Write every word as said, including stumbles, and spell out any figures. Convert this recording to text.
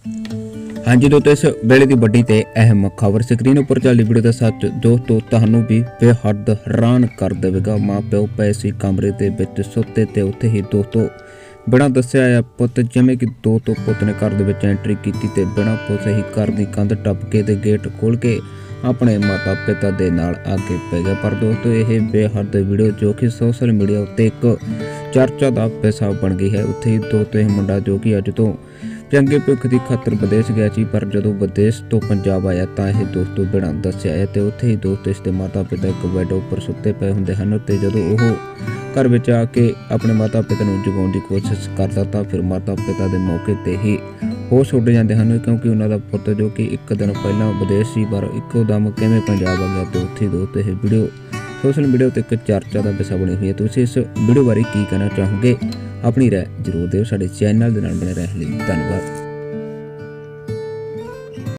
हाँ जी दोस्तों, इस वेले की वड्डी ते अहम खबर स्क्रीन उपर चलती वीडियो का सच दोस्तों तुहानू भी बेहद हैरान कर देगा। माँ प्यो पए सी कमरे के विच सुते ते उत्थे ही दोस्तों बिना दस्सिया आया पुत जिवें कि दोस्तों पुत ने घर दे विच एंट्री की ते बिना पुछे ही घर की कंध टप के ते गेट खोल के अपने माता पिता के नाल आगे पै गया। पर दोस्तों यह बेहद वीडियो जो कि सोशल मीडिया उत्ते एक चर्चा का विषय बन गई है। उत्थे ही दोस्तों यह मुंडा जो कि अज तो चंगे भविख की खातर विदेश गया सी, पर जदों विदेश तो पंजाब आया तो यह दोस्तों बिना दस्सिया है तो उत्थे ही दोस्तों इसके माता पिता एक बैड उपर सुते पे होंदे हन ते जदों ओह घर विच आके अपने माता पिता नूं जगाउण की कोशिश करदा तां फिर माता पिता के मौके ते ही होश उड़ जाते हैं, क्योंकि उन्होंने पुत जो कि एक दिन पहला विदेश से पर इको दम किवें पंजाब आ गया। तो उत्थे दोस्तों यह वीडियो सोशल मीडिया पर एक चर्चा का विषय बनी हुई है। तो इस वीडियो बारे की कहना चाहोगे? अपनी राय जरूर दिओ। साडे चैनल दे नाल बने रहण लई धन्नवाद।